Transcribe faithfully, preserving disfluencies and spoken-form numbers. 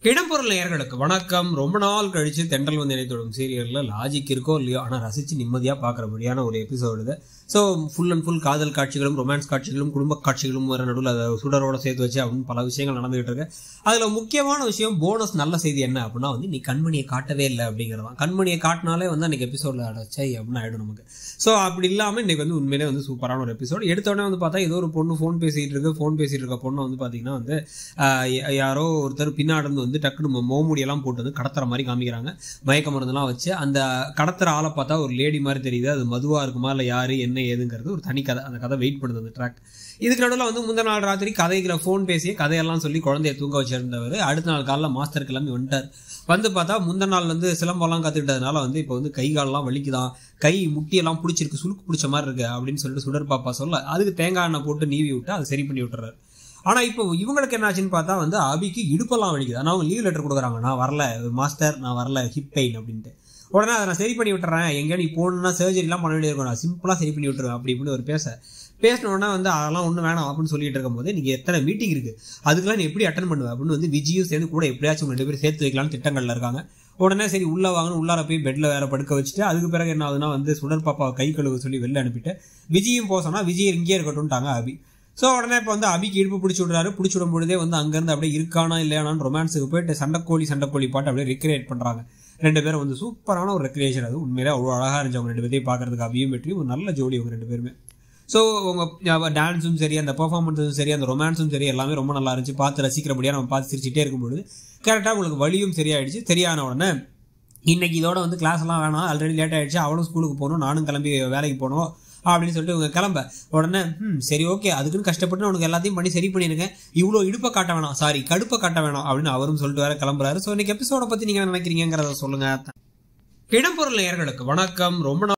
இடம்பொருள் நேயர்களுக்கு வணக்கம். ரொம்ப நாள் கழிச்சு தென்றல் வந்து இணைத்தோடும் சீரியல்ல லாஜிக் இருக்கோ இல்லையோ ஆனா ரசிச்சு நிம்மதியா பாக்குறபடியான ஒரு எபிசோடு இது. ஸோ ஃபுல் அண்ட் ஃபுல் காதல் காட்சிகளும் ரொமான்ஸ் காட்சிகளும் குடும்ப காட்சிகளும் வர நடுவில் அதை சுடரோட சேர்த்து வச்சு அப்படின்னு பல விஷயங்கள் நடந்துகிட்டு இருக்கு. அதுல முக்கியமான விஷயம் போனஸ் நல்ல செய்தி என்ன அப்படின்னா வந்து நீ கண்மணியை காட்டவே இல்லை அப்படிங்கிறதான். கண்மணியை காட்டினாலே வந்து அன்னைக்கு எபிசோட்ல அடைச்சை அப்படின்னு ஆயிடும் நமக்கு. ஸோ அப்படி இல்லாமல் இன்னைக்கு வந்து உண்மையிலே வந்து சூப்பரான ஒரு எபிசோட். எடுத்தோடனே வந்து பார்த்தா ஏதோ ஒரு பொண்ணு ஃபோன் பேசிட்டு இருக்கு. ஃபோன் பேசிட்டு இருக்க பொண்ணு வந்து பார்த்தீங்கன்னா வந்து யாரோ ஒருத்தர் பின்னாடி வந்து டக்குனு மோமுடியெல்லாம் போட்டு வந்து கடத்துற மாதிரி காமிக்கிறாங்க. மயக்க மருந்தெல்லாம் வச்சு அந்த கடத்துற ஆளை பார்த்தா ஒரு லேடி மாதிரி தெரியுது. அது மதுவா இருக்குமா இல்லை யாரு என்ன ஏதுங்கிறது ஒரு தனி கதை. அந்த கதை வெயிட் பண்ணுது அந்த ட்ராக். இதுக்கு நடுவில் வந்து முந்தின நாள் ராத்திரி கதைகளை ஃபோன் பேசி கதையெல்லாம் சொல்லி குழந்தைய தூங்க வச்சிருந்தவர் அடுத்த நாள் காலைல மாஸ்டர் கிளம்பி வந்துட்டார். வந்து பார்த்தா முந்தின நாள் வந்து சிலம்பெல்லாம் கற்றுக்கிட்டதுனால வந்து இப்போ வந்து கை காலெல்லாம் வலிக்குதான், கை முட்டியெல்லாம் பிடிச்சிருக்கு, சுருக்கு பிடிச்ச மாதிரி இருக்கு அப்படின்னு சொல்லிட்டு சுடர் பாப்பா சொல்ல அதுக்கு தேங்காய் எண்ணெய் போட்டு நீவி விட்டு அதை சரி பண்ணி விட்டுறாரு. ஆனால் இப்போ இவங்களுக்கு என்னாச்சுன்னு பார்த்தா வந்து அபிக்கு இடுப்பெல்லாம் வலிக்குது. ஆனால் அவங்க லீவ் லெட்டர் கொடுக்குறாங்க, நான் வரல மாஸ்டர், நான் வரல ஹிப் பெயின் அப்படின்ட்டு. உடனே அதை நான் சரி பண்ணி விட்டுறேன், எங்கேயா நீ போகணுன்னா சர்ஜரிலாம் பண்ண வேண்டியிருக்கும், நான் சிம்பிளாக சரி பண்ணி விட்டுருவேன் அப்படி இப்படின்னு ஒரு பேச பேசினோடனே வந்து அதெல்லாம் ஒன்றும் வேணாம் அப்படின்னு சொல்லிட்டு இருக்கும் போது நீங்கள் எத்தனை மீட்டிங் இருக்குது அதுக்கெல்லாம் நீ எப்படி அட்டன் பண்ணுவேன் அப்படின்னு வந்து விஜயும் சேர்ந்து கூட எப்படியாச்சும் ரெண்டு பேரும் சேர்த்து வைக்கலாம்னு திட்டங்களில் இருக்காங்க. உடனே சரி உள்ளே வாங்கணும், உள்ளார போய் பெட்டில் வேற படுக்க வச்சுட்டு அதுக்கு பிறகு என்ன ஆகுதுன்னா வந்து சுடர் பாப்பாவை கை கழுவு சொல்லி வெளில அனுப்பிட்டு விஜயும் போசோன்னா விஜய் இங்கேயே இருக்கட்டும்ட்டாங்க அபி. ஸோ உடனே இப்போ வந்து அபிக்கு இடுப்பு பிடிச்சி விடுறாரு. பிடிச்சி விடும் பொழுதே வந்து அங்கேருந்து அப்படியே இருக்கானா இல்லையானான்னு ரொமான்ஸுக்கு போயிட்டு சண்டைக்கோழி சண்டைக்கோழி பாட்டு அப்படியே ரெக்ரியேட் பண்ணுறாங்க. ரெண்டு பேரும் வந்து சூப்பரான ஒரு ரெக்ரியேஷன். அது உண்மையிலே அவ்வளோ அழகாக இருந்துச்சு அவங்க ரெண்டு பேரையும் பார்க்கறதுக்கு. அபியும் வெற்றியும் ஒரு நல்ல ஜோடி அவங்க ரெண்டு பேருமே. ஸோ உங்கள் டான்ஸும் சரி, அந்த பெர்ஃபார்மன்ஸும் சரி, அந்த ரொமான்ஸும் சரி எல்லாமே ரொம்ப நல்லா இருந்துச்சு. பார்த்து ரசிக்கிறபடியாக நம்ம பார்த்து சிரிச்சிட்டே இருக்கும்போது கரெக்டாக உங்களுக்கு வலியும் சரியாயிடுச்சு. சரியான உடனே இன்னைக்கு இதோட வந்து கிளாஸ் எல்லாம் வேணாம், ஆல்ரெடி லேட் ஆகிடுச்சு, அவளும் ஸ்கூலுக்கு போகணும், நானும் கிளம்பி வேலைக்கு போகணும் அப்படின்னு சொல்லிட்டு இவங்க கிளம்ப உடனே ம் சரி ஓகே அதுக்குன்னு கஷ்டப்பட்டு உனக்கு எல்லாத்தையும் பண்ணி சரி பண்ணியிருக்கேன், இவ்வளோ இடுப்பை காட்ட வேணாம், சாரி கடுப்பை காட்ட வேணாம் அப்படின்னு அவரும் சொல்லிட்டு வேற கிளம்புறாரு. ஸோ இன்னைக்கு எபிசோட பற்றி நீங்கள் என்ன நினைக்கிறீங்கிறத சொல்லுங்க. இடம்பொருள் நேயர்களுக்கு வணக்கம். ரொம்ப